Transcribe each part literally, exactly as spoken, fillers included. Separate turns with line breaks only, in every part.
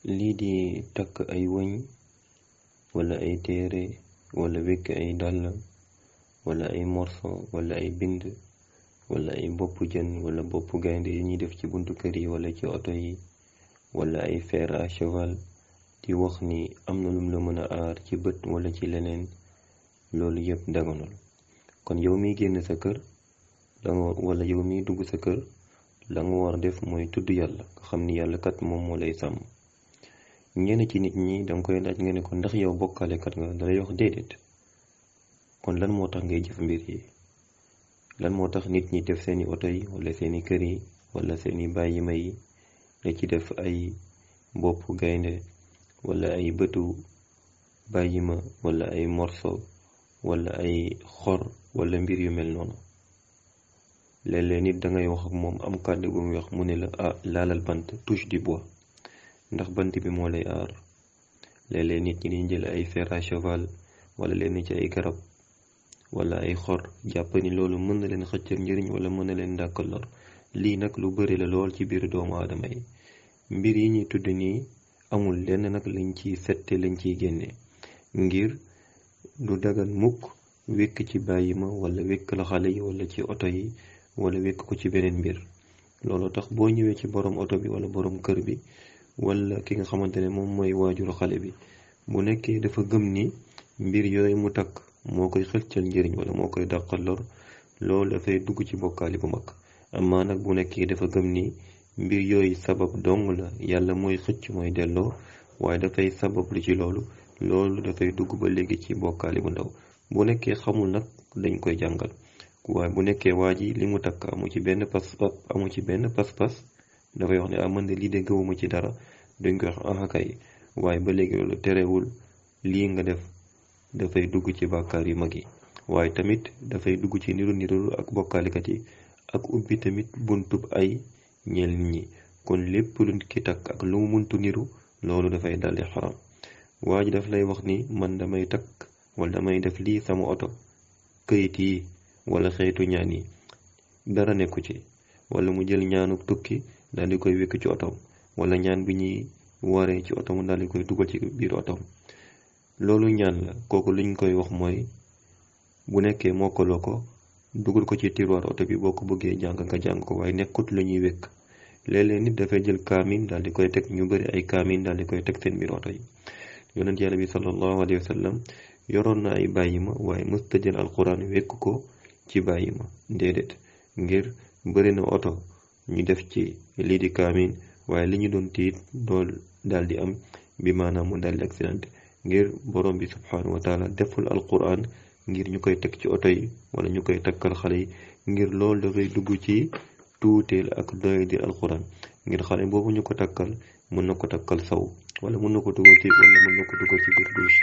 lii di takk ay wëñ wala ay téere wala wekk ay dàll wala ay morso wala ay bind wala ay boppu jën wala boppu gaynde yi ñuy def ci buntu kër yi wala ci oto yi wala ay fer à cheval di wax ni am na lum la mën a aar ci bët wala ci leneen loolu yëpp daganul. kon yow miy génn sa kër danga wala yow miy dugg sa kër la nga war def mooy tudd yàlla nga xam ni yàlla kat moom moo lay sàmm. ñenn ci nit ñi danga koy laaj nga ne ko ndax yow bokkaalekat nga dalay wax déedéet. kon lan moo tax ngay jëf mbir yi lan moo tax nit ñi def seeni oto yi wala seeni kër yi wala seeni bàyyima yi da ci def ay boppu gaynde wala ay bëtu bàyyima wala ay morso wala ay xor wala mbir yu mel noonu. léeg-léeg nit dangay wax ak moom am kàddu bu mu wax mu ne la ah laalal bant touche du bois ndax bant bi moo lay aar. léeg-léeg nit ñi dañ jël ay fer à cheval wala leen ci ay garab wala ay xor jàpp ni loolu mën na leen xëccal njëriñ wala mën na leen dàkkal lor. lii nag lu bari la lool ci biir doomu aadama yi. mbir yi ñuy tudd nii amul lenn nag lañ ciy sette lañ ciy génne ngir du dagan mukk wekk ci bàyyima wala wekk la xale yi wala ci oto yi wala wekk ko ci beneen mbir. loolu tax boo ñëwee ci borom oto bi wala borom kër bi wala ki nga xamante ne moom mooy waajuru xale bi bu nekkee dafa gëm ni mbir yooyu mu takk moo koy xëccal njëriñ wala moo koy dàqal lor loolu dafay dugg ci bokkaali bu mag. amaa nag bu nekkee dafa gëm ni mbir yooyu sabab dong la yàlla mooy xëcc mooy delloo waaye dafay sabab lu ci loolu loolu dafay dugg ba léegi ci bokkaali bu ndaw. bu nekkee xamul nag dañ koy jàngal waaye bu nekkee waa ji li mu takk amu ci benn pas amu ci benn pas-pas dafay wax ne ah man de lii de gëwuma ci dara dañ koy wax ah kay waaye ba léegi loolu terewul lii nga def dafay dugg ci bàkkaar yu mag yi. waaye tamit dafay dugg ci niru niru ak bokkaalikat yi ak ubbi tamit buntub ay ñeel nit ñi. kon lépp lu nit ki takk ak lu mu muntu niru loolu dafay daldi xaram. waa ji daf lay wax ni man damay takk wala damay def lii sama oto këyit yi wala xeetu ñaan yi dara nekku ci wala mu jël ñaanu tukki daal di koy wékk ci otom wala ñaan bi ñuy waree ci otom daal di koy dugal ci biir otom. loolu ñaan la kooku luñ koy wax mooy bu nekkee mokkaloo ko dugal ko ci tiroir oto bi boo ko bëggee jàng nga jàng ko waaye nekkut lu ñuy wékk. léeg-léeg nit dafay jël kaamin daal di koy teg ñu bari ay kaamin daal di koy teg seen biir oto yi. yonent yàlla bi sallallahu alayhi wa sallam yoroon na ay bàyyima waaye mësta jël alquran wékk ko ci bàyyima déedéet ngir bëri na oto ñu def ci lii di kaamin waaye li ñu doon tiit dool daal di am bi maanaam mu daal di accident ngir borom bi subhanahu wa taala deful alquran ngir ñu koy teg ci oto yi wala ñu koy takkal xale yi ngir loolu dafay dugg ci tuuteel ak doy di alquran ngir xale boobu ñu ko takkal mën na ko takkal saw wala mën na ko dugal ci wala mën na ko dugal ci biir douche.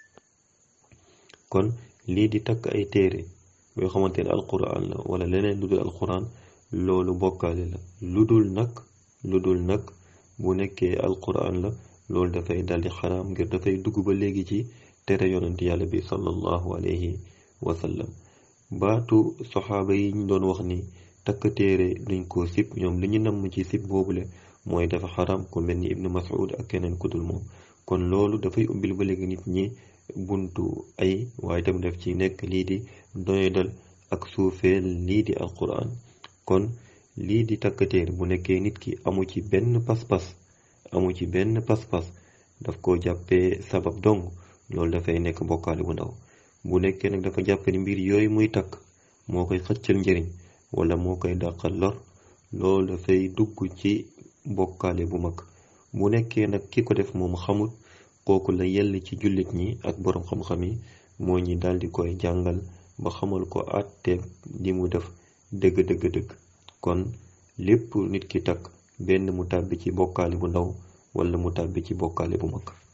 kon lii di takk ay téere yoo xamante ne alquran la wala leneen lu dul alquran loolu bokkaale la lu dul nag lu dul nag bu nekkee alquran la loolu dafay daldi xaraam ngir dafay dugg ba léegi ci tere yonent yàlla bi sallallahu alayhi wa sallam. baatu soxaaba yi ñu doon wax ni takk téere duñ ko sib ñoom li ñu namm ci sib boobule mooy dafa xaraam ku mel ni ibnu mas'ud ak keneen ku dul moom. kon loolu dafay ubbil ba léegi nit ñi buntu ay waaye tamit daf ci nekk lii di doyadal ak suufeel lii di alquran. kon lii di takk téere bu nekkee nit ki amu ci benn pas-pas amu ci benn pas-pas daf ko jàppee sabab dong loolu dafay nekk bokkaale bu ndaw. bu nekkee nag dafa jàpp ni mbir yooyu muy takk moo koy xëccal njëriñ wala moo koy dàqal lor loolu dafay dugg ci bokkaale bu mag. bu nekkee nag ki ko def moom xamut kooku la yell ci jullit ñi ak boroom xam-xam yi moo ñi daldi koy jàngal ba xamal ko àtteeg li mu def dëgg dëgg dëgg. kon lépp nit ki takk benn mu tàbbi ci bokkaale bu ndaw wala mu tàbbi ci bokkaale bu mag.